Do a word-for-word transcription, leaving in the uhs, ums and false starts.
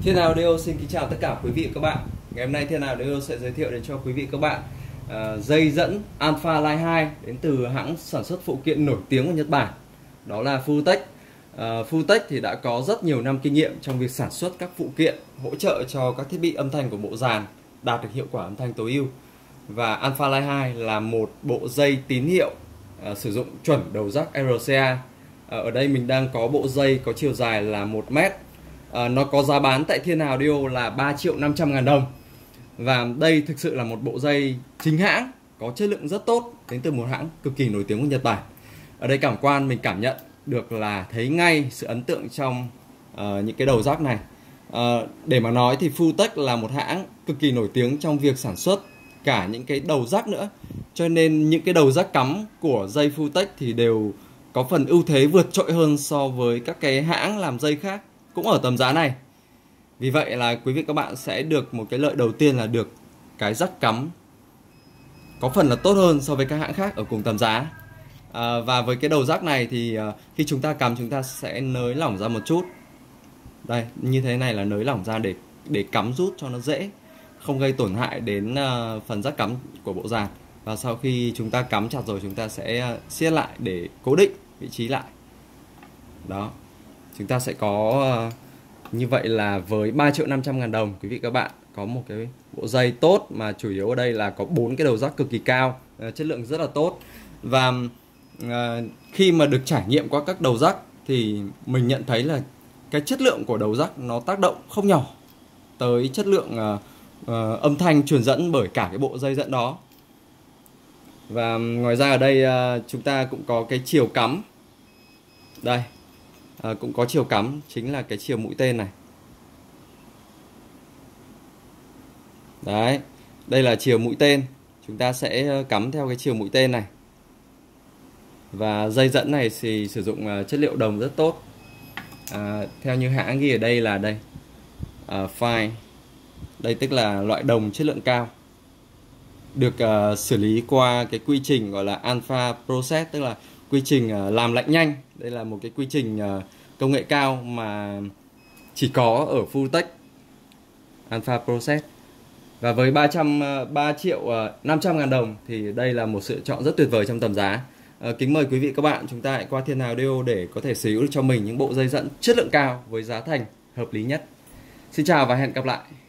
Thiên Hào Audio xin kính chào tất cả quý vị và các bạn. Ngày hôm nay Thiên Hào Audio sẽ giới thiệu đến cho quý vị và các bạn uh, dây dẫn Alpha Line hai đến từ hãng sản xuất phụ kiện nổi tiếng của Nhật Bản. Đó là Fulltech. Uh, Fulltech thì đã có rất nhiều năm kinh nghiệm trong việc sản xuất các phụ kiện hỗ trợ cho các thiết bị âm thanh của bộ dàn đạt được hiệu quả âm thanh tối ưu. Và Alpha Line hai là một bộ dây tín hiệu uh, sử dụng chuẩn đầu jack rờ xê a. Uh, ở đây mình đang có bộ dây có chiều dài là một mét. À, nó có giá bán tại Thiên Hào Audio là ba triệu năm trăm ngàn đồng. Và đây thực sự là một bộ dây chính hãng, có chất lượng rất tốt, đến từ một hãng cực kỳ nổi tiếng của Nhật Bản. Ở đây cảm quan mình cảm nhận được là thấy ngay sự ấn tượng trong uh, những cái đầu jack này. uh, Để mà nói thì Fulltech là một hãng cực kỳ nổi tiếng trong việc sản xuất cả những cái đầu jack nữa. Cho nên những cái đầu jack cắm của dây Fulltech thì đều có phần ưu thế vượt trội hơn so với các cái hãng làm dây khác cũng ở tầm giá này. Vì vậy là quý vị các bạn sẽ được một cái lợi đầu tiên là được cái jack cắm có phần là tốt hơn so với các hãng khác ở cùng tầm giá. à, Và với cái đầu jack này thì uh, khi chúng ta cắm chúng ta sẽ nới lỏng ra một chút. Đây, như thế này là nới lỏng ra để để cắm rút cho nó dễ, không gây tổn hại đến uh, phần jack cắm của bộ dàn. Và sau khi chúng ta cắm chặt rồi chúng ta sẽ uh, siết lại để cố định vị trí lại. Đó, chúng ta sẽ có uh, như vậy là với ba triệu năm trăm ngàn đồng quý vị các bạn có một cái bộ dây tốt, mà chủ yếu ở đây là có bốn cái đầu jack cực kỳ cao, uh, chất lượng rất là tốt. Và uh, khi mà được trải nghiệm qua các đầu jack thì mình nhận thấy là cái chất lượng của đầu jack nó tác động không nhỏ tới chất lượng uh, uh, âm thanh truyền dẫn bởi cả cái bộ dây dẫn đó. Và ngoài ra ở đây uh, chúng ta cũng có cái chiều cắm. Đây, À, cũng có chiều cắm, chính là cái chiều mũi tên này. Đấy, đây là chiều mũi tên. Chúng ta sẽ cắm theo cái chiều mũi tên này. Và dây dẫn này thì sử dụng uh, chất liệu đồng rất tốt. à, Theo như hãng ghi ở đây là đây uh, fine. Đây tức là loại đồng chất lượng cao, được uh, xử lý qua cái quy trình gọi là Alpha Process, tức là quy trình uh, làm lạnh nhanh. Đây là một cái quy trình uh, công nghệ cao mà chỉ có ở Fulltech, Alpha Process. Và với ba triệu năm trăm ngàn đồng thì đây là một sự chọn rất tuyệt vời trong tầm giá. uh, Kính mời quý vị các bạn chúng ta hãy qua Thiên Hào Audio để có thể sở hữu được cho mình những bộ dây dẫn chất lượng cao với giá thành hợp lý nhất. Xin chào và hẹn gặp lại.